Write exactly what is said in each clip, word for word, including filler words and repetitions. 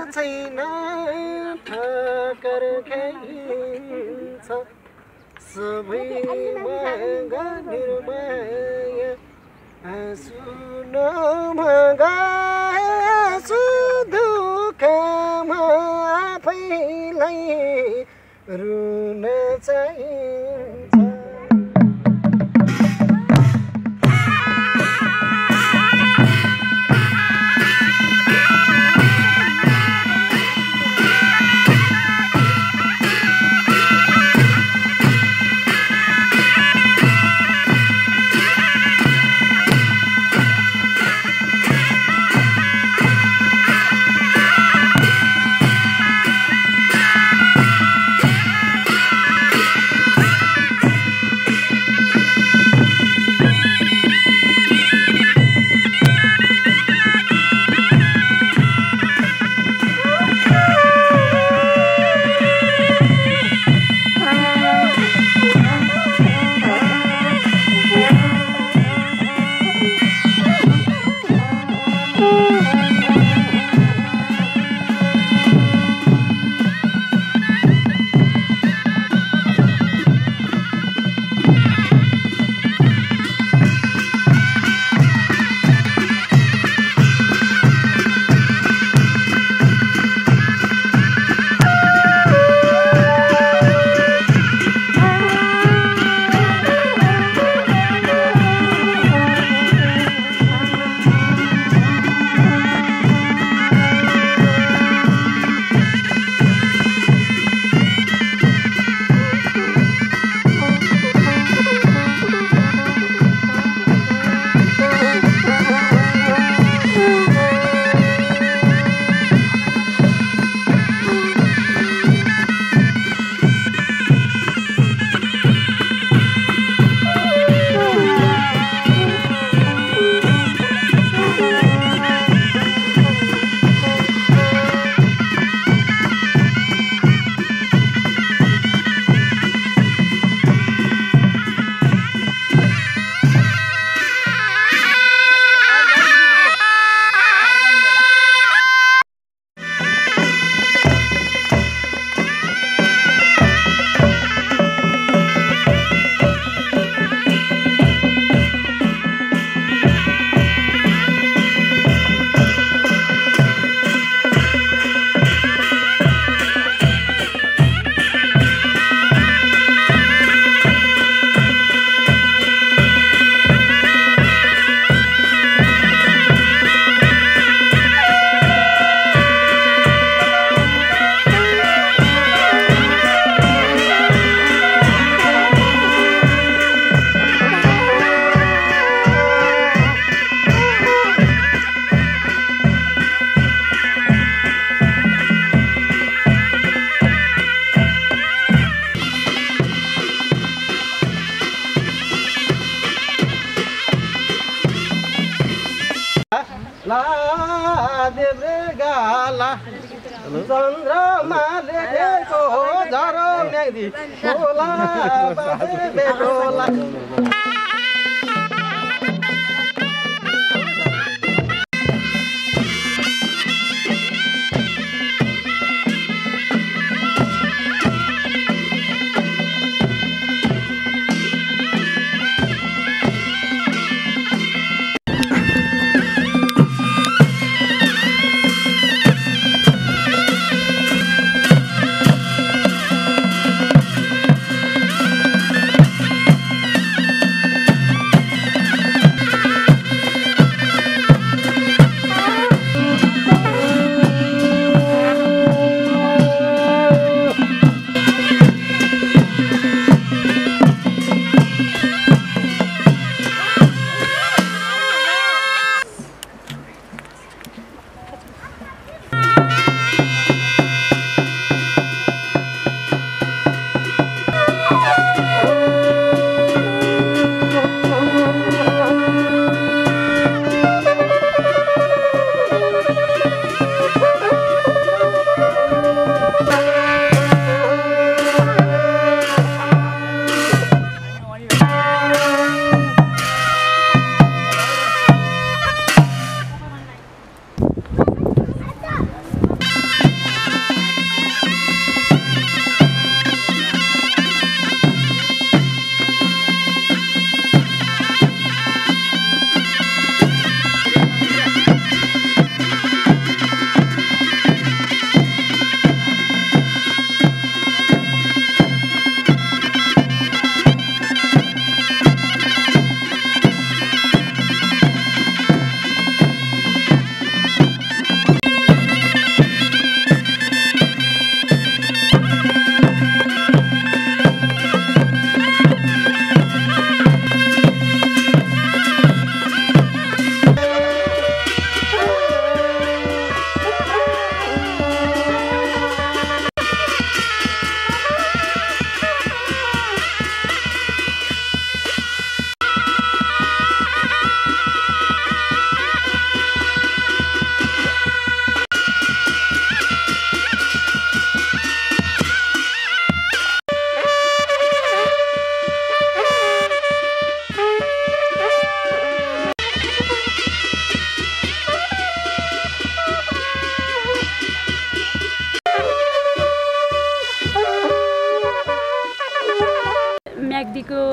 छैन ठक्कर खाइन्छ सबै मागा निर्माया आँसु नमागा आँसु दुःखमा आफैलाई रुन चाहिन्छ चन्द्रमाले देखो झरो म्याग्दी खोला बाजे बेटोला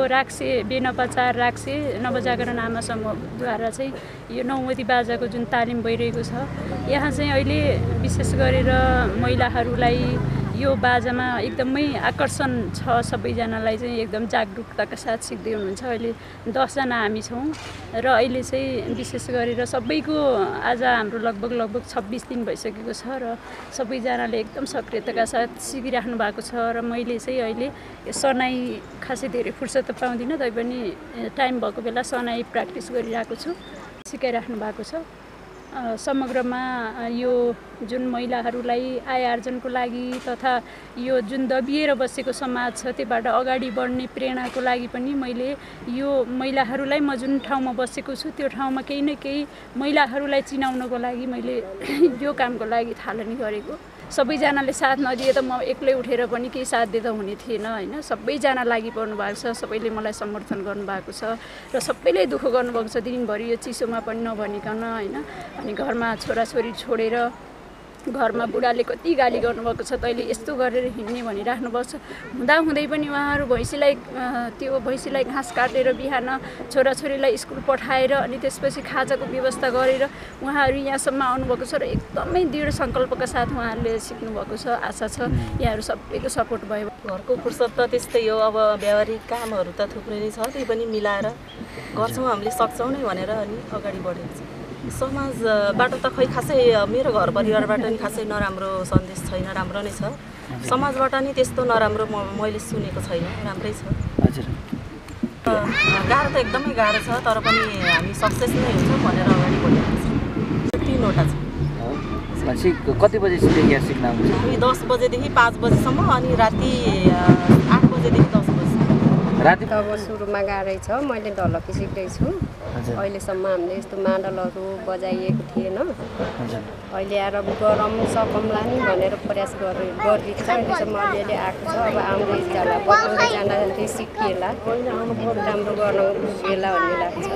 राक्से बेनपचार राक्से नवजागरण आमा समूहद्वारा चाहिँ यो नौमती बाजाको जुन तालिम भइरहेको छ, यहाँ चाहिँ अहिले विशेष गरेर महिलाहरूलाई यो बाजामा एकदमै आकर्षण छ। सबैजनालाई चाहिँ एकदम जागरुकताका साथ सिक्दै हुनुहुन्छ। अहिले दसजना हामी छौँ र अहिले चाहिँ विशेष गरेर सबैको आज हाम्रो लगभग लगभग छब्बिस दिन भइसकेको छ र सबैजनाले एकदम सक्रियताका साथ सिकिराख्नु भएको छ। र मैले चाहिँ अहिले सनाई खासै धेरै फुर्सद त पाउँदिनँ, तैपनि टाइम भएको बेला सनाई प्र्याक्टिस गरिरहेको छु, सिकाइराख्नु भएको छ। समग्रमा यो जुन महिलाहरूलाई आय आर्जनको लागि तथा यो जुन दबिएर बसेको समाज छ त्योबाट अगाडि बढ्ने प्रेरणाको लागि पनि मैले यो महिलाहरूलाई म जुन ठाउँमा बसेको छु त्यो ठाउँमा केही न केही महिलाहरूलाई चिनाउनको लागि मैले यो कामको लागि थालनी गरेको। सबैजनाले साथ नदिए त म एक्लै उठेर पनि केही साथ दिँदा हुने थिएन होइन। सबैजना लागि पर्नु भएको छ, सबैले मलाई समर्थन गर्नुभएको छ र सबैले दुःख गर्नुभएको छ दिनभरि यो चिसोमा पनि नभनिकन होइन। अनि घरमा छोराछोरी छोडेर घरमा बुढाले कति गाली गर्नुभएको छ, तैँले यस्तो गरेर हिँड्ने भनिराख्नुभएको छ। हुँदाहुँदै पनि उहाँहरू भैँसीलाई त्यो भैँसीलाई घाँस काटेर बिहान छोराछोरीलाई स्कुल पठाएर अनि त्यसपछि खाजाको व्यवस्था गरेर उहाँहरू यहाँसम्म आउनुभएको छ र एकदमै दृढ सङ्कल्पका साथ उहाँहरूले सिक्नुभएको छ। आशा छ यहाँहरू सबैको सपोर्ट भयो। घरको फुर्सद त त्यस्तै हो, अब व्यावहारिक कामहरू त थुप्रै नै छ, त्यही पनि मिलाएर गर्छौँ हामीले, सक्छौँ नै भनेर अनि अगाडि बढेको छ। समाजबाट त खै खासै मेरो घर परिवारबाट नि खासै नराम्रो सन्देश छैन, राम्रो नै छ। समाजबाट नि त्यस्तो नराम्रो म मैले सुनेको छैन, राम्रै छ। हजुर, गाह्रो त एकदमै गाह्रो छ, तर पनि हामी सक्सेस नै हुन्छ भनेर अगाडि बढेको छ। तिनवटा छ। भनेपछि कति बजीदेखि यहाँ सिक्न आउँछ? हामी दस बजेदेखि पाँच बजीसम्म अनि राति आठ बजेदेखि दस बजी। राति अब सुरुमा गाह्रै छ, मैले ढलकी सिक्दैछु। अहिलेसम्म हामीले यस्तो मादलहरू बजाइएको थिएन। अहिले आएर गरम सकम्ला नि भनेर प्रयास गरे गरिरहेको छ। अहिलेसम्म अलिअलि आएको छ, अब आउँदै जाला बजाउँदै जाँदाखेरि सिकिएला, राम्रो गर्न पुगेला भन्ने लाग्छ।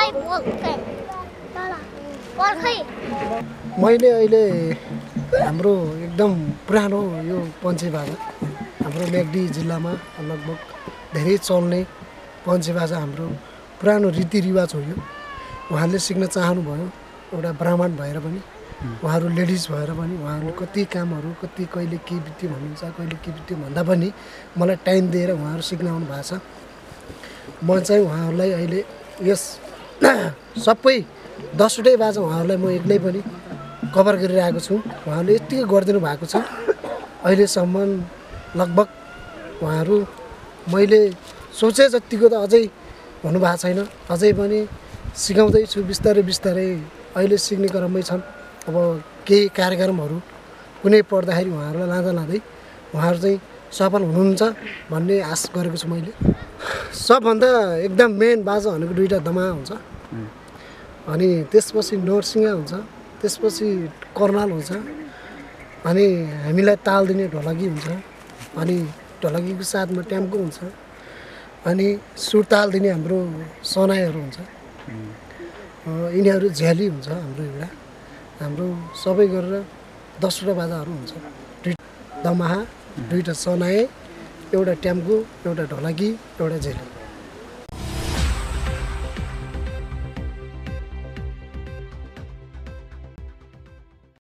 मैले अहिले हाम्रो एकदम पुरानो यो पञ्चे बाजा हाम्रो मेगडी जिल्लामा लगभग धेरै चल्ने पञ्चे बाजा हाम्रो पुरानो रीतिरिवाज हो। यो उहाँहरूले सिक्न चाहनुभयो, एउटा ब्राह्मण भएर पनि, उहाँहरू लेडिज भएर पनि उहाँहरूले कति कामहरू कति कहिले के बित्यो भन्नुहुन्छ, कहिले के बित्यो भन्दा पनि मलाई टाइम दिएर उहाँहरू सिक्न आउनु भएको छ। म चाहिँ उहाँहरूलाई अहिले यस सबै दसवटै बाजा उहाँहरूलाई म एक्लै पनि कभर गरिरहेको छु। उहाँहरूले यत्तिकै गरिदिनु भएको छ। अहिलेसम्म लगभग उहाँहरू मैले सोचे जतिको त अझै हुनुभएको छैन, अझै पनि सिकाउँदैछु बिस्तारै बिस्तारै। अहिले सिक्ने क्रममै छन्। अब केही कार्यक्रमहरू कुनै पर्दाखेरि उहाँहरूलाई लाँदा लाँदै उहाँहरू चाहिँ सफल हुनुहुन्छ भन्ने आश गरेको छु मैले। सबभन्दा एकदम मेन बाजा भनेको दुईवटा दमा हुन्छ, अनि त्यसपछि नरसिंहा हुन्छ, त्यसपछि कर्नाल हुन्छ, अनि हामीलाई ताल दिने ढोलकी हुन्छ, अनि ढोलकीको साथमा ट्याम्को हुन्छ, अनि सुरताल दिने हाम्रो सनाईहरू हुन्छ। यिनीहरू झ्याली हुन्छ हाम्रो एउटा। हाम्रो सबै गरेर दसवटा बाजाहरू हुन्छ, दुईवटा दमाहा, दुईवटा सनाई, एउटा ट्याम्को, एउटा ढोलकी, एउटा झ्याली।